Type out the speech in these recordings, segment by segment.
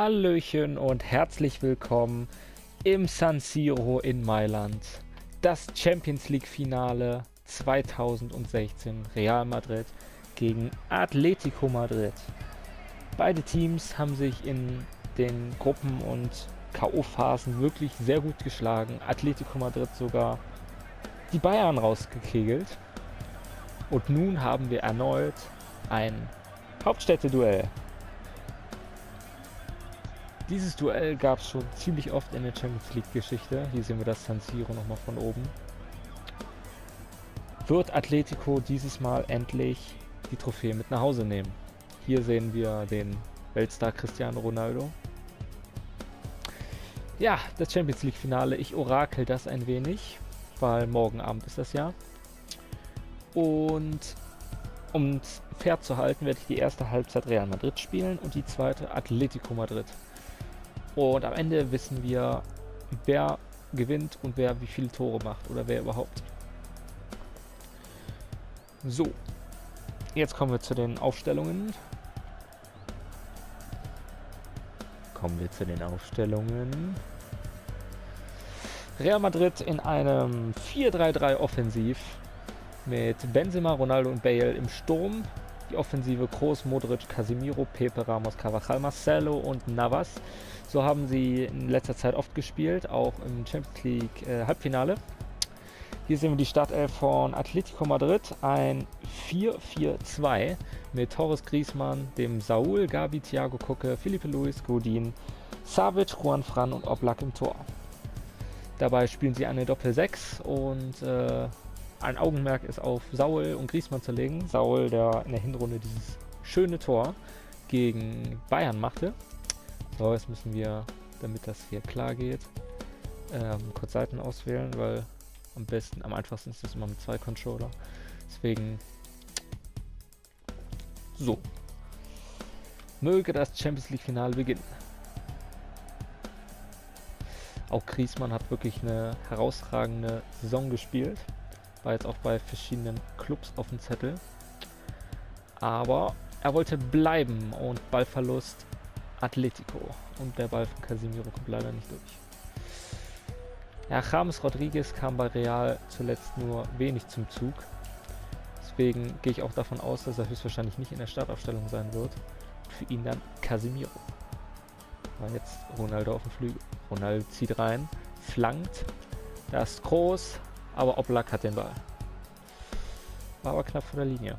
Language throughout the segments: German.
Hallöchen und herzlich willkommen im San Siro in Mailand. Das Champions League Finale 2016, Real Madrid gegen Atletico Madrid. Beide Teams haben sich in den Gruppen- und K.O.-Phasen wirklich sehr gut geschlagen. Atletico Madrid sogar die Bayern rausgekegelt. Und nun haben wir erneut ein Hauptstädte-Duell. Dieses Duell gab es schon ziemlich oft in der Champions League Geschichte. Hier sehen wir das San Siro nochmal von oben. Wird Atletico dieses Mal endlich die Trophäe mit nach Hause nehmen? Hier sehen wir den Weltstar Cristiano Ronaldo. Ja, das Champions League Finale. Ich orakel das ein wenig, weil morgen Abend ist das ja. Und um es fair zu halten, werde ich die erste Halbzeit Real Madrid spielen und die zweite Atletico Madrid. Und am Ende wissen wir, wer gewinnt und wer wie viele Tore macht oder wer überhaupt. So, jetzt kommen wir zu den Aufstellungen. Real Madrid in einem 4-3-3 offensiv mit Benzema, Ronaldo und Bale im Sturm. Die Offensive Kroos, Modric, Casemiro, Pepe, Ramos, Carvajal, Marcelo und Navas. So haben sie in letzter Zeit oft gespielt, auch im Champions League Halbfinale. Hier sehen wir die Startelf von Atletico Madrid, ein 4-4-2 mit Torres, Griezmann, dem Saúl, Gavi, Thiago, Koke, Felipe Luis, Godin, Savic, Juan Fran und Oblak im Tor. Dabei spielen sie eine Doppel-6 und ein Augenmerk ist auf Saúl und Griezmann zu legen. Saúl, der in der Hinrunde dieses schöne Tor gegen Bayern machte. So, jetzt müssen wir, damit das hier klar geht, kurz Seiten auswählen, weil am einfachsten ist das immer mit 2 Controller. Deswegen, so. Möge das Champions League Finale beginnen. Auch Griezmann hat wirklich eine herausragende Saison gespielt. War jetzt auch bei verschiedenen Clubs auf dem Zettel. Aber er wollte bleiben und Ballverlust Atletico. Und der Ball von Casemiro kommt leider nicht durch. Ja, James Rodriguez kam bei Real zuletzt nur wenig zum Zug. Deswegen gehe ich auch davon aus, dass er höchstwahrscheinlich nicht in der Startaufstellung sein wird. Für ihn dann Casemiro. Und jetzt Ronaldo auf dem Flügel. Ronaldo zieht rein, flankt. Da ist Kroos, aber Oblak hat den Ball. War aber knapp vor der Linie.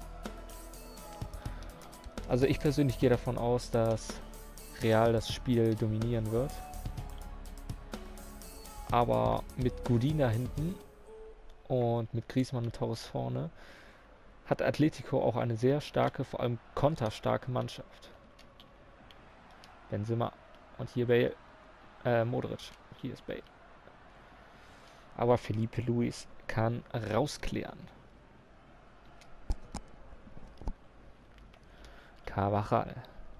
Also ich persönlich gehe davon aus, dass Real das Spiel dominieren wird. Aber mit Godin da hinten und mit Griezmann und Torres vorne hat Atletico auch eine sehr starke, vor allem konterstarke Mannschaft. Benzema und hier Bale, Modric, hier ist Bale. Aber Felipe Luis kann rausklären. Carvajal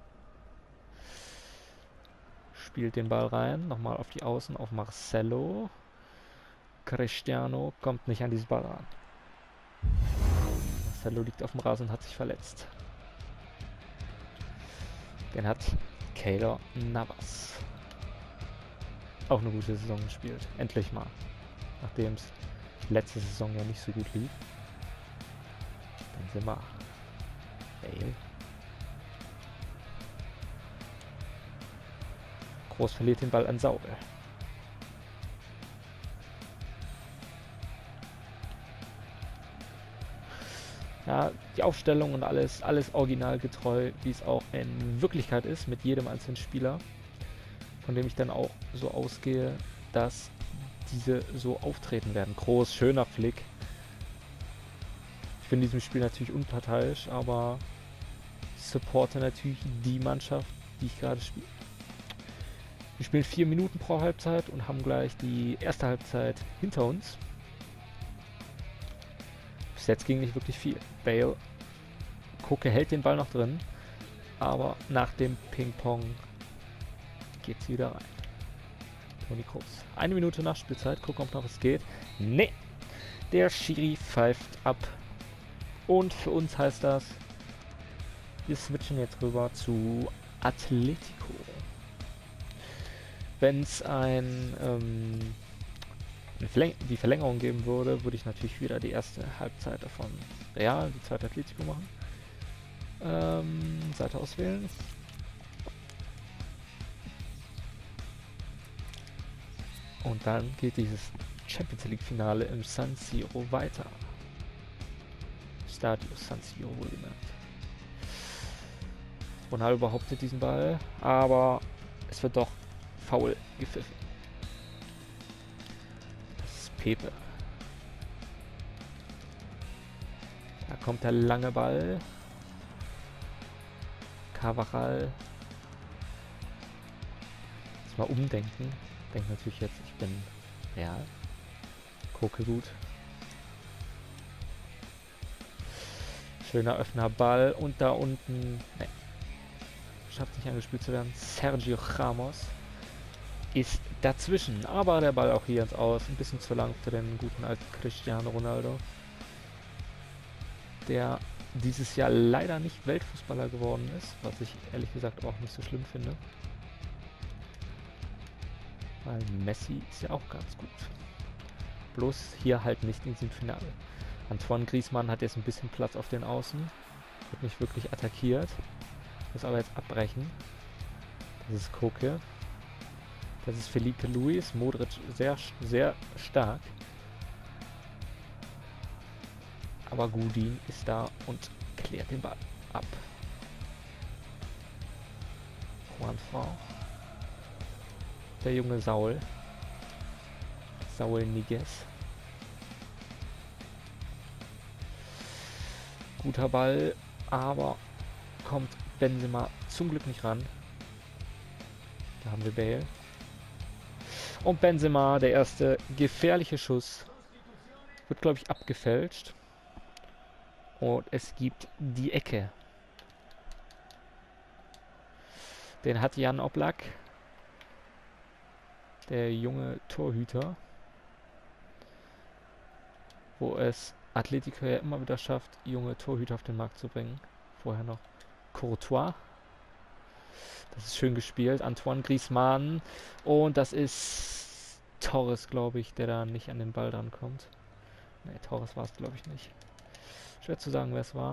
spielt den Ball rein, nochmal auf die Außen, auf Marcelo. Cristiano kommt nicht an diesen Ball ran. Marcelo liegt auf dem Rasen und hat sich verletzt. Den hat Keylor Navas. Auch eine gute Saison gespielt. Endlich mal. Nachdem es letzte Saison ja nicht so gut lief. Benzema. Bale. Kroos verliert den Ball an Saúl. Ja, die Aufstellung und alles originalgetreu, wie es auch in Wirklichkeit ist, mit jedem einzelnen Spieler, von dem ich dann auch so ausgehe, dass diese so auftreten werden. Kroos, schöner Flick. Ich bin in diesem Spiel natürlich unparteiisch, aber supporte natürlich die Mannschaft, die ich gerade spiele. Wir spielen 4 Minuten pro Halbzeit und haben gleich die erste Halbzeit hinter uns. Bis jetzt ging nicht wirklich viel. Bale, Koke hält den Ball noch drin, aber nach dem Ping-Pong geht sie wieder rein. Toni Kroos. 1 Minute nach Spielzeit, gucken, ob noch was geht. Nee, der Schiri pfeift ab. Und für uns heißt das, wir switchen jetzt rüber zu Atletico. Wenn es die Verlängerung geben würde, würde ich natürlich wieder die erste Halbzeit davon Real, die zweite Atletico machen. Seite auswählen. Und dann geht dieses Champions League Finale im San Siro weiter. Stadio San Siro wohlgemerkt. Ronaldo behauptet diesen Ball, aber es wird doch faul gepfiffen. Das ist Pepe. Da kommt der lange Ball. Carvajal. Jetzt mal umdenken. Denkt natürlich jetzt, ich bin Real. Gucke gut. Schöner offener Ball und da unten, ne, schafft nicht angespielt zu werden. Sergio Ramos ist dazwischen, aber der Ball auch hier ins Aus. Ein bisschen zu lang für den guten alten Cristiano Ronaldo, der dieses Jahr leider nicht Weltfußballer geworden ist, was ich ehrlich gesagt auch nicht so schlimm finde. Weil Messi ist ja auch ganz gut. Bloß hier halt nicht in diesem Finale. Antoine Griezmann hat jetzt ein bisschen Platz auf den Außen. Wird nicht wirklich attackiert. Muss aber jetzt abbrechen. Das ist Koke. Das ist Felipe Luis. Modric sehr, sehr stark. Aber Godin ist da und klärt den Ball ab. Juanfran. Der junge Saul. Saul Niguez. Guter Ball, aber kommt Benzema zum Glück nicht ran. Da haben wir Bale. Und Benzema, der erste gefährliche Schuss, wird, glaube ich, abgefälscht. Und es gibt die Ecke. Den hat Jan Oblak, der junge Torhüter, wo es Atletico ja immer wieder schafft, junge Torhüter auf den Markt zu bringen. Vorher noch Courtois. Das ist schön gespielt. Antoine Griezmann. Und das ist Torres, glaube ich, der da nicht an den Ball dran kommt. Ne, Torres war es, glaube ich, nicht. Schwer zu sagen, wer es war.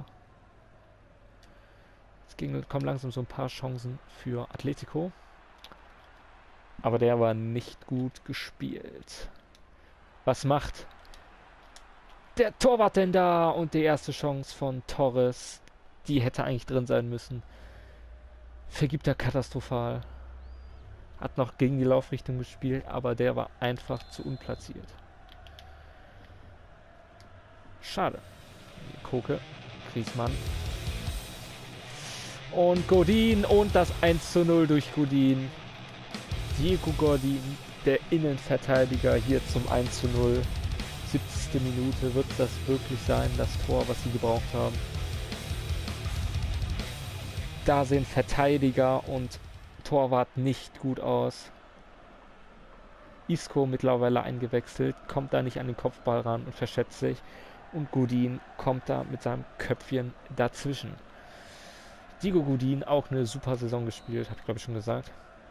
Es kommen langsam so ein paar Chancen für Atletico. Aber der war nicht gut gespielt. Was macht der Torwart denn da? Und die erste Chance von Torres, die hätte eigentlich drin sein müssen. Vergibt er katastrophal. Hat noch gegen die Laufrichtung gespielt, aber der war einfach zu unplatziert. Schade. Koke, Griezmann. Und Godin und das 1:0 durch Godin. Diego Godin, der Innenverteidiger, hier zum 1:0. 70. Minute. Wird das wirklich sein, das Tor, was sie gebraucht haben? Da sehen Verteidiger und Torwart nicht gut aus. Isco mittlerweile eingewechselt, kommt da nicht an den Kopfball ran und verschätzt sich. Und Godin kommt da mit seinem Köpfchen dazwischen. Diego Godin auch eine super Saison gespielt, habe ich glaube ich schon gesagt.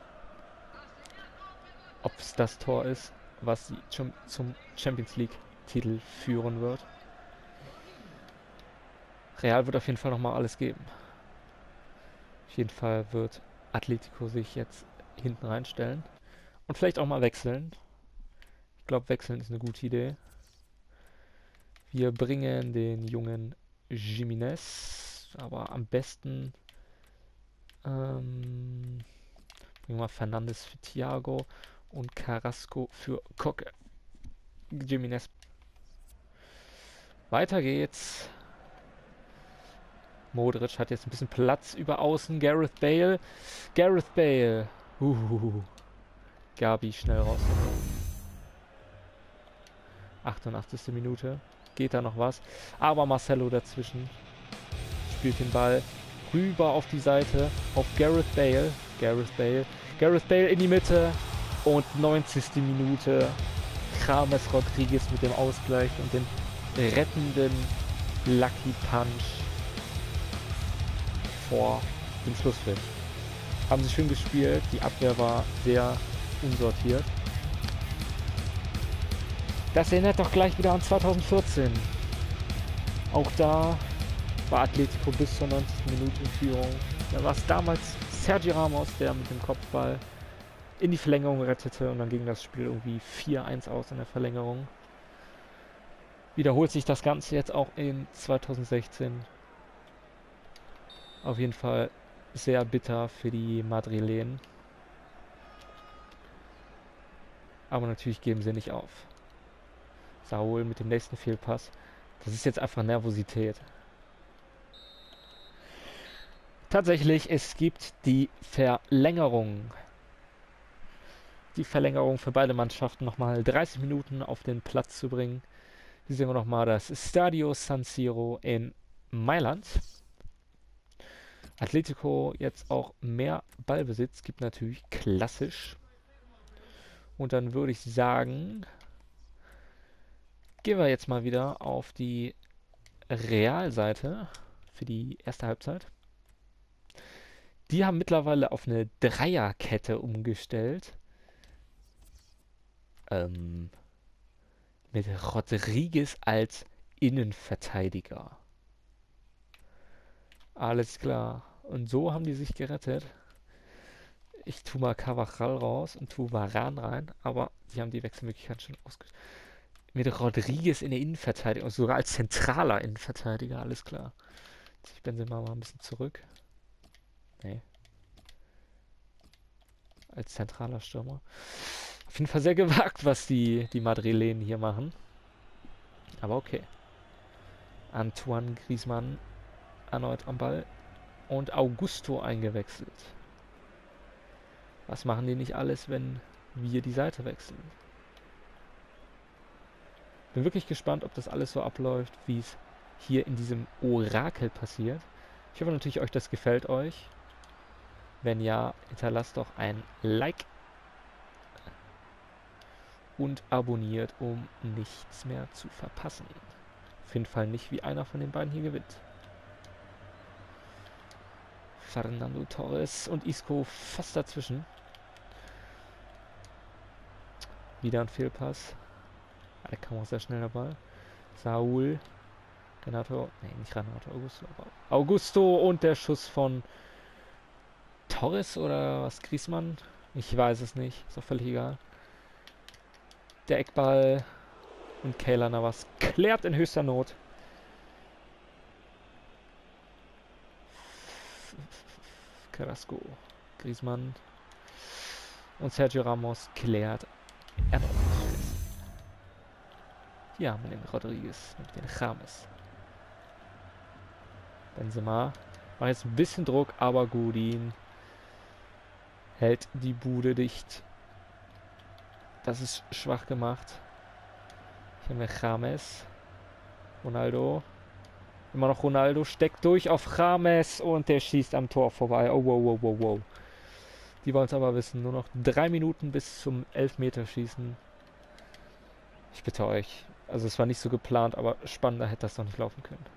Ob es das Tor ist, was sie zum Champions League Titel führen wird. Real wird auf jeden Fall nochmal alles geben. Auf jeden Fall wird Atletico sich jetzt hinten reinstellen und vielleicht auch mal wechseln. Ich glaube, wechseln ist eine gute Idee. Wir bringen den jungen Jimenez, aber am besten bringen wir Fernandes für Thiago und Carrasco für Koke. Jimenez. Weiter geht's. Modric hat jetzt ein bisschen Platz über außen. Gareth Bale. Gareth Bale. Gabi schnell raus. 88. Minute. Geht da noch was. Aber Marcelo dazwischen. Spielt den Ball rüber auf die Seite. Auf Gareth Bale. Gareth Bale. Gareth Bale in die Mitte. Und 90. Minute. James Rodriguez mit dem Ausgleich und dem rettenden Lucky Punch vor dem Schlusspfiff. Haben sie schön gespielt. Die Abwehr war sehr unsortiert. Das erinnert doch gleich wieder an 2014. Auch da war Atletico bis zur 90. Minute in Führung. Da war es damals Sergio Ramos, der mit dem Kopfball in die Verlängerung rettete und dann ging das Spiel irgendwie 4-1 aus in der Verlängerung. Wiederholt sich das Ganze jetzt auch in 2016. Auf jeden Fall sehr bitter für die Madrilenen. Aber natürlich geben sie nicht auf. Saul mit dem nächsten Fehlpass. Das ist jetzt einfach Nervosität. Tatsächlich, es gibt die Verlängerung. Die Verlängerung für beide Mannschaften nochmal 30 Minuten auf den Platz zu bringen. Hier sehen wir nochmal das Stadio San Siro in Mailand. Atletico jetzt auch mehr Ballbesitz, gibt natürlich klassisch. Und dann würde ich sagen, gehen wir jetzt mal wieder auf die Realseite für die erste Halbzeit. Die haben mittlerweile auf eine Dreierkette umgestellt. Mit Rodriguez als Innenverteidiger. Alles klar. Und so haben die sich gerettet. Ich tue mal Carvajal raus und tue Varane rein, aber die haben die Wechselmöglichkeit schon ausgeschöpft. Mit Rodriguez in der Innenverteidigung, also sogar als zentraler Innenverteidiger, alles klar. Ich Benzema mal ein bisschen zurück. Nee. Als zentraler Stürmer. Auf jeden Fall sehr gewagt, was die Madrilenen hier machen. Aber okay. Antoine Griezmann erneut am Ball. Und Augusto eingewechselt. Was machen die nicht alles, wenn wir die Seite wechseln? Bin wirklich gespannt, ob das alles so abläuft, wie es hier in diesem Orakel passiert. Ich hoffe natürlich, euch das gefällt euch. Wenn ja, hinterlasst doch ein Like und abonniert, um nichts mehr zu verpassen. Auf jeden Fall nicht, wie einer von den beiden hier gewinnt. Fernando Torres und Isco fast dazwischen. Wieder ein Fehlpass. Der kam auch sehr schnell der Ball. Saul. Renato. Nee, nicht Renato. Augusto. Aber Augusto und der Schuss von Torres oder was? Griezmann? Ich weiß es nicht. Ist auch völlig egal. Der Eckball. Und Keylor Navas klärt in höchster Not. Carrasco. Griezmann. Und Sergio Ramos klärt erneut. Hier haben wir den Rodriguez mit den James. Benzema macht jetzt ein bisschen Druck, aber Godin hält die Bude dicht. Das ist schwach gemacht. Hier haben wir James. Ronaldo. Immer noch Ronaldo. Steckt durch auf James und der schießt am Tor vorbei. Oh, wow, wow, wow, wow. Die wollen es aber wissen. Nur noch 3 Minuten bis zum Elfmeterschießen. Ich bitte euch. Also es war nicht so geplant, aber spannender hätte das doch nicht laufen können.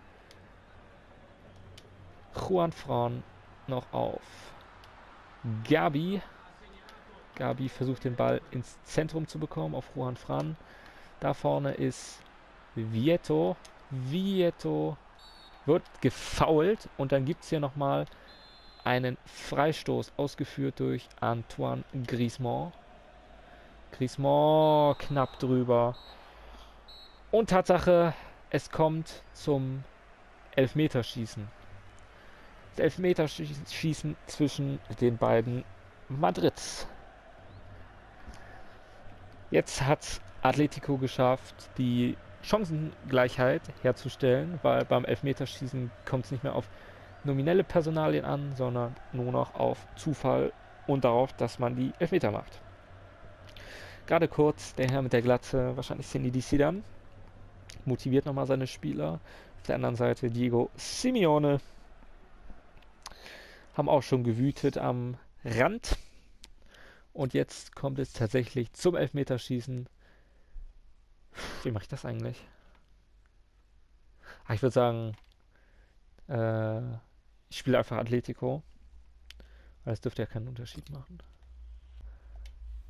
Juan Fran noch auf Gabi. Gabi versucht den Ball ins Zentrum zu bekommen auf Juan Fran. Da vorne ist Vieto. Vieto wird gefoult und dann gibt es hier nochmal einen Freistoß ausgeführt durch Antoine Griezmann. Griezmann knapp drüber. Und Tatsache, es kommt zum Elfmeterschießen. Das Elfmeterschießen zwischen den beiden Madrids. Jetzt hat Atletico geschafft, die Chancengleichheit herzustellen, weil beim Elfmeterschießen kommt es nicht mehr auf nominelle Personalien an, sondern nur noch auf Zufall und darauf, dass man die Elfmeter macht. Gerade kurz, der Herr mit der Glatze, wahrscheinlich Zinedine Zidane, motiviert nochmal seine Spieler. Auf der anderen Seite Diego Simeone. Haben auch schon gewütet am Rand. Und jetzt kommt es tatsächlich zum Elfmeterschießen. Wie mache ich das eigentlich? Ich würde sagen, ich spiele einfach Atletico. Weil das dürfte ja keinen Unterschied machen.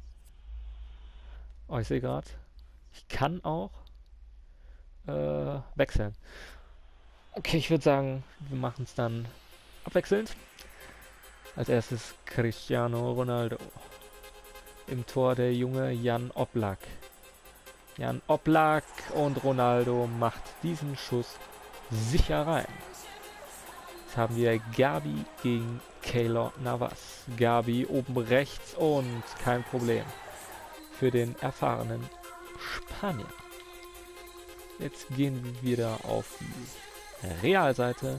Oh, ich sehe gerade, ich kann auch wechseln. Okay, ich würde sagen, wir machen es dann abwechselnd. Als erstes Cristiano Ronaldo. Im Tor der junge Jan Oblak. Jan Oblak und Ronaldo macht diesen Schuss sicher rein. Jetzt haben wir Gabi gegen Keylor Navas. Gabi oben rechts und kein Problem für den erfahrenen Spanier. Jetzt gehen wir wieder auf die Realseite.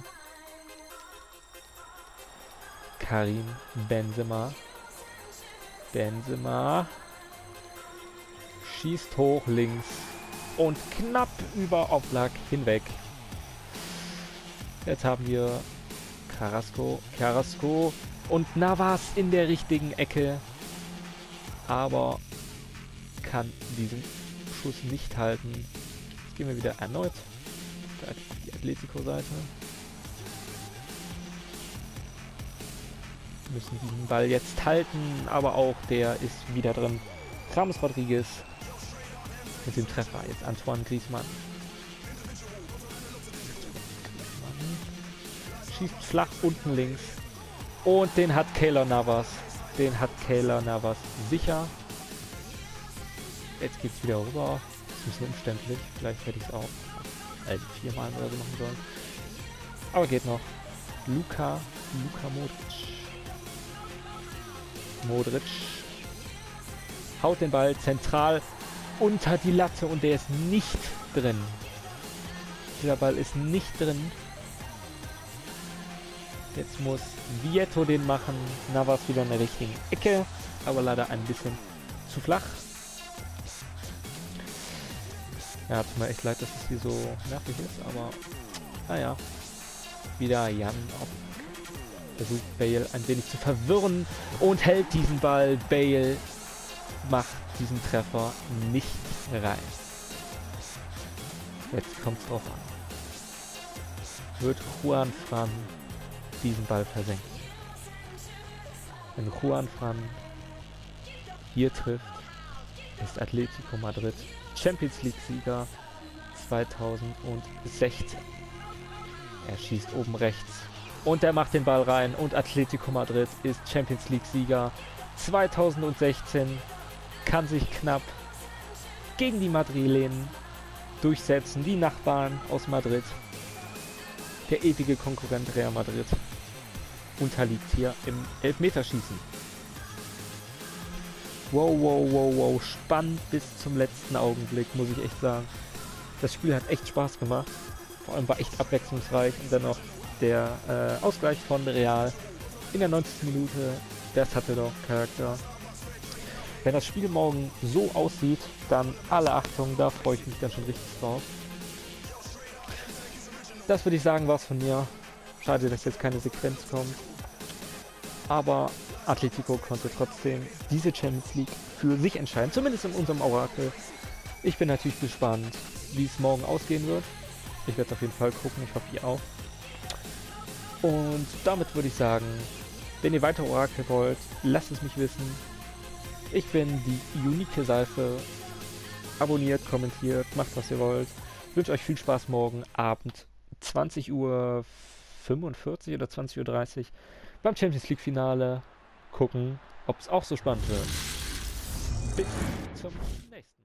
Karim Benzema. Benzema schießt hoch links und knapp über Oblak hinweg. Jetzt haben wir Carrasco und Navas in der richtigen Ecke, aber kann diesen Schuss nicht halten. Jetzt gehen wir wieder erneut auf die Atletico-Seite. Müssen diesen Ball jetzt halten, aber auch der ist wieder drin. James Rodriguez mit dem Treffer. Jetzt Antoine Griezmann. Schießt flach unten links. Und den hat Keylor Navas. Den hat Keylor Navas sicher. Jetzt geht's wieder rüber. Das ist ein bisschen umständlich. Vielleicht hätte ich es auch 4-mal oder so machen sollen. Aber geht noch. Luka Modric haut den Ball zentral unter die Latte und der ist nicht drin. Dieser Ball ist nicht drin. Jetzt muss Vietto den machen. Navas wieder in der richtigen Ecke, aber leider ein bisschen zu flach. Ja, tut mir echt leid, dass es hier so nervig ist, aber naja. Wieder Jan Oblak. Versucht Bale ein wenig zu verwirren und hält diesen Ball. Bale macht diesen Treffer nicht rein. Jetzt kommt es drauf an. Wird Juan Fran diesen Ball versenken? Wenn Juan Fran hier trifft, ist Atletico Madrid Champions League Sieger 2016. Er schießt oben rechts und er macht den Ball rein und Atletico Madrid ist Champions League Sieger 2016, kann sich knapp gegen die Madrilenen durchsetzen, die Nachbarn aus Madrid. Der ewige Konkurrent Real Madrid unterliegt hier im Elfmeterschießen. Wow, spannend bis zum letzten Augenblick, muss ich echt sagen. Das Spiel hat echt Spaß gemacht, vor allem war echt abwechslungsreich und dann noch der Ausgleich von Real in der 90. Minute, das hatte doch Charakter. Wenn das Spiel morgen so aussieht, dann alle Achtung, da freue ich mich dann schon richtig drauf. Das würde ich sagen, war's von mir. Schade, dass jetzt keine Sequenz kommt. Aber Atletico konnte trotzdem diese Champions League für sich entscheiden, zumindest in unserem Orakel. Ich bin natürlich gespannt, wie es morgen ausgehen wird. Ich werde es auf jeden Fall gucken, ich hoffe ihr auch. Und damit würde ich sagen, wenn ihr weitere Orakel wollt, lasst es mich wissen. Ich bin die Unique Seife. Abonniert, kommentiert, macht was ihr wollt. Ich wünsche euch viel Spaß morgen Abend 20:45 Uhr oder 20:30 Uhr beim Champions League Finale. Gucken, ob es auch so spannend wird. Bis zum nächsten Mal.